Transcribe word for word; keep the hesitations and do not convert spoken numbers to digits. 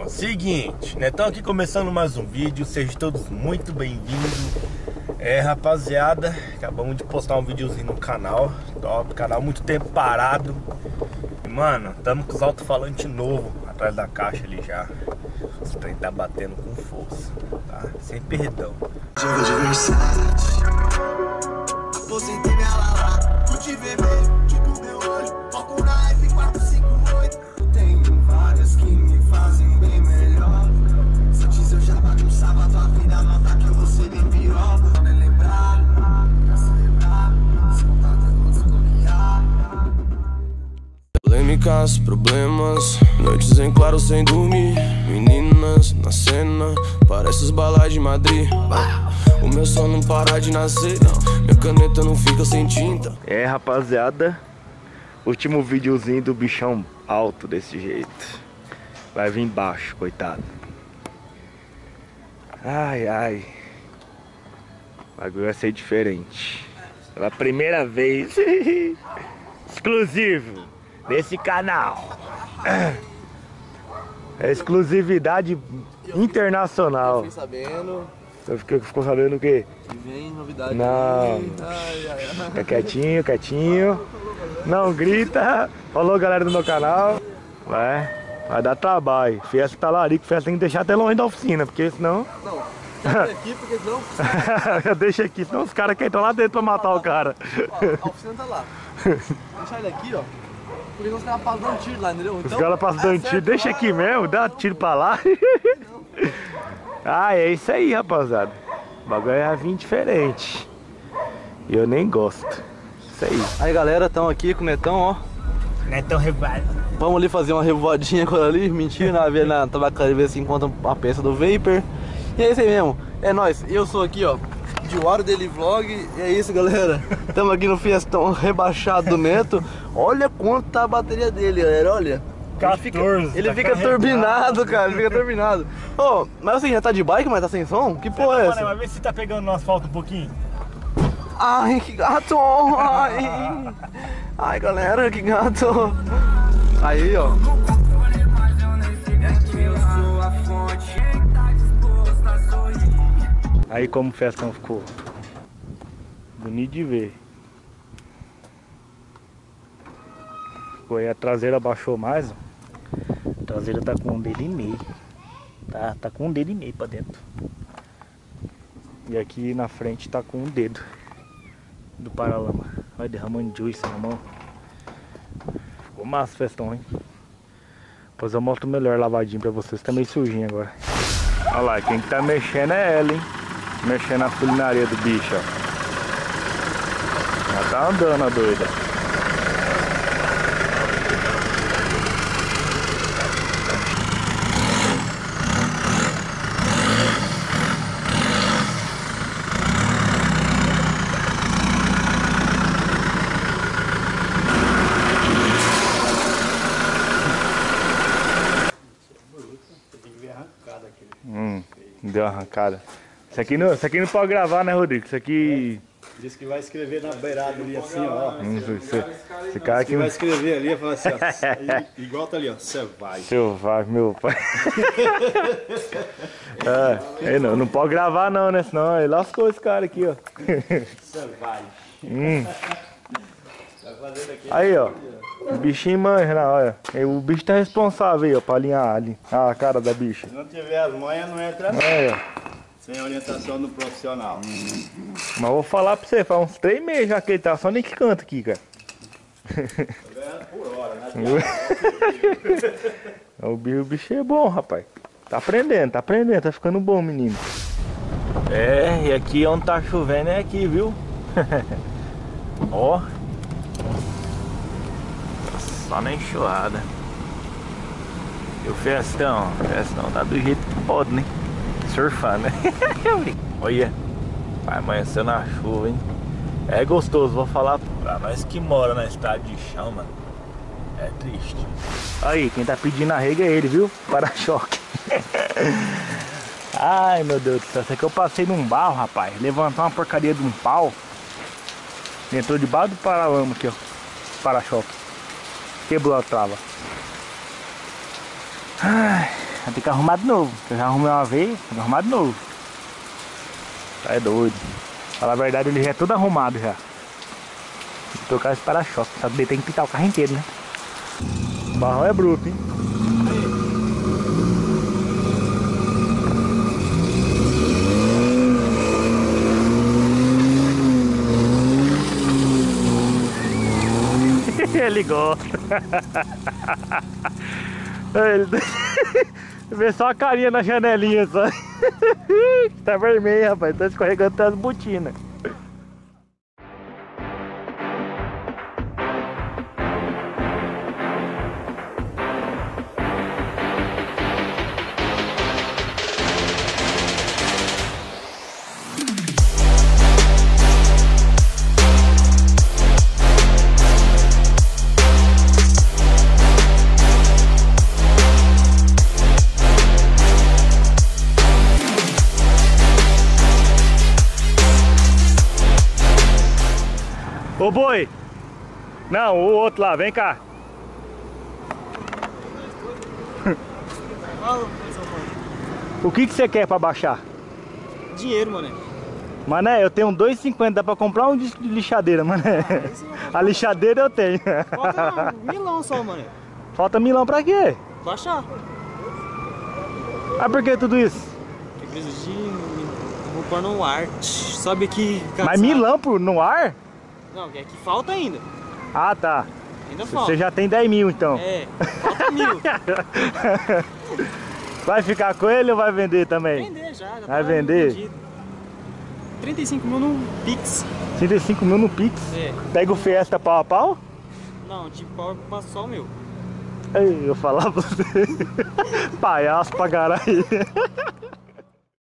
Seguinte, né? Então aqui começando mais um vídeo. Sejam todos muito bem-vindos. É, rapaziada, acabamos de postar um videozinho no canal. Top, canal muito tempo parado. E, mano, tamo com os alto-falantes novos atrás da caixa ali já. Os trem tá batendo com força, tá? Sem perdão. Jogo de versátil. Aposentei minha lava, fute vermelho, tipo meu olho. Foco na F quatro cinco oito. Tem várias que me fazem bem melhor. Se eu dizer eu já bagunçava tua vida, nota que eu vou ser bem pior. Não me lembrar, pra celebrar, se contato é todos bloquear. Polêmicas, problemas, noites em claro sem dormir. Meninas na cena, parece os balais de Madrid. O meu som não para de nascer, minha caneta não fica sem tinta. É, rapaziada, último videozinho do bichão alto desse jeito. Vai vir baixo, coitado. Ai, ai. O bagulho vai ser diferente. Pela primeira vez. Exclusivo desse canal. É exclusividade internacional. Fiquei sabendo. Você ficou, ficou sabendo o quê? Que vem novidade. Não. Ai, ai, ai. Fica quietinho, quietinho. Não grita. Falou, galera do meu canal. Vai, vai dar trabalho. Festa tá lá, festa tem que deixar até longe da oficina, porque senão... Não, deixa aqui, porque senão... Eu deixo aqui, senão os caras querem entrar lá dentro pra matar o cara. Ó, a oficina tá lá. Deixa ele aqui, ó. Porque os caras passam dando tiro lá, entendeu? Então, Os caras passam dando tiro, deixa aqui mesmo, dá tiro pra lá. Ah, é isso aí, rapaziada. O bagulho vai vir diferente. E eu nem gosto. Isso aí. Aí, galera, tamo aqui com o Netão, ó. Netão revoado. Vamos ali fazer uma revoadinha agora ali. Mentira, na, ver na tabacaria ver se encontra a peça do Vapor. E é isso aí mesmo. É nóis. Eu sou aqui, ó, de Waro Daily Vlog. E é isso, galera. Tamo aqui no Fiestão rebaixado do Neto. Olha quanto tá a bateria dele, galera. Olha. Ele fica, ele tá fica carregado. turbinado, cara. Ele fica turbinado. Ô, oh, mas assim, já tá de bike, mas tá sem som? Que porra é essa? Vai ver se tá pegando no asfalto um pouquinho. Ai, que gato! Ai, ai, galera, que gato! Aí, ó. Aí como o festão ficou bonito de ver. Ficou aí, a traseira abaixou mais, ó. A traseira tá com um dedo e meio. Tá, tá com um dedo e meio pra dentro. E aqui na frente tá com um dedo do paralama. Vai derramando juice na mão. Ficou massa o festão, hein? Depois eu mostro melhor lavadinho pra vocês. Tá meio sujinho agora. Olha lá, quem que tá mexendo é ela, hein? Mexendo na culinaria do bicho, ó. Já tá andando a doida. Hum, deu uma arrancada. Isso aqui, não, isso aqui não pode gravar, né, Rodrigo? Isso aqui... Diz que vai escrever na beirada ali assim, ó. Hum, esse, esse cara aqui... Que vai escrever ali e falar assim, ó. Igual tá ali, ó. Selvagem. Selvagem, meu pai. É, não, não pode gravar não, né? Senão ele lascou esse cara aqui, ó. Selvagem. Hum. Aí, ó. O bichinho manja, né? Olha. O bicho tá responsável aí, ó, pra alinhar ali. Ah, a cara da bicha. Se não tiver as manhas, não entra não. Aí, ó. Sem orientação do profissional. Mas eu vou falar pra você, faz uns três meses já que ele tá só nem que canta aqui, cara. Ganhando por hora, né? O bicho, o bicho é bom, rapaz. Tá aprendendo, tá aprendendo, tá ficando bom, menino. É, e aqui onde tá chovendo é aqui, viu? Ó. Só na enxurrada. E o festão, o festão tá do jeito que pode, né? Surfar, né? Olha, vai amanhecer na chuva, hein? É gostoso, vou falar pra nós que mora na estrada de chão, mano. É triste. Aí, quem tá pedindo arrego é ele, viu? Para-choque. Ai, meu Deus do céu. Isso aqui eu passei num barro, rapaz. Levantou uma porcaria de um pau. Entrou debaixo do paralama aqui, ó. Para-choque. Quebrou a trava. Ai, Vai ter que arrumar de novo. Eu já arrumei uma vez, tem que arrumar de novo. Tá é doido. Falar a verdade, ele já é tudo arrumado já. Tem que trocar esse para-choque. Só que tem que pintar o carro inteiro, né? O barrão é bruto, hein? Ele gosta. Ele... Vê só a carinha na janelinha só. Tá vermelho, rapaz. Tá escorregando até as botinas. Ô boi! Não, o outro lá, vem cá. O que que você quer pra baixar? Dinheiro, mané. Mané, eu tenho dois e cinquenta, dá pra comprar um disco de lixadeira, mané. A lixadeira eu tenho. Falta milão só, mané. Falta milão pra quê? Baixar. Ah, por que tudo isso? Que preciso de... Vou pôr no ar. Sobe aqui. Mas cansado. milão por, no ar? Não, é que falta ainda. Ah, tá. Ainda falta. Você já tem dez mil, então. É, falta mil. Vai ficar com ele ou vai vender também? Vender já. já Vai tá vender? vendido. trinta e cinco mil no Pix. trinta e cinco mil no Pix. É. Pega o Fiesta pau a pau? Não, tipo, pau passa só o meu. Ei, eu falava pra você. Palhaço pra caralho.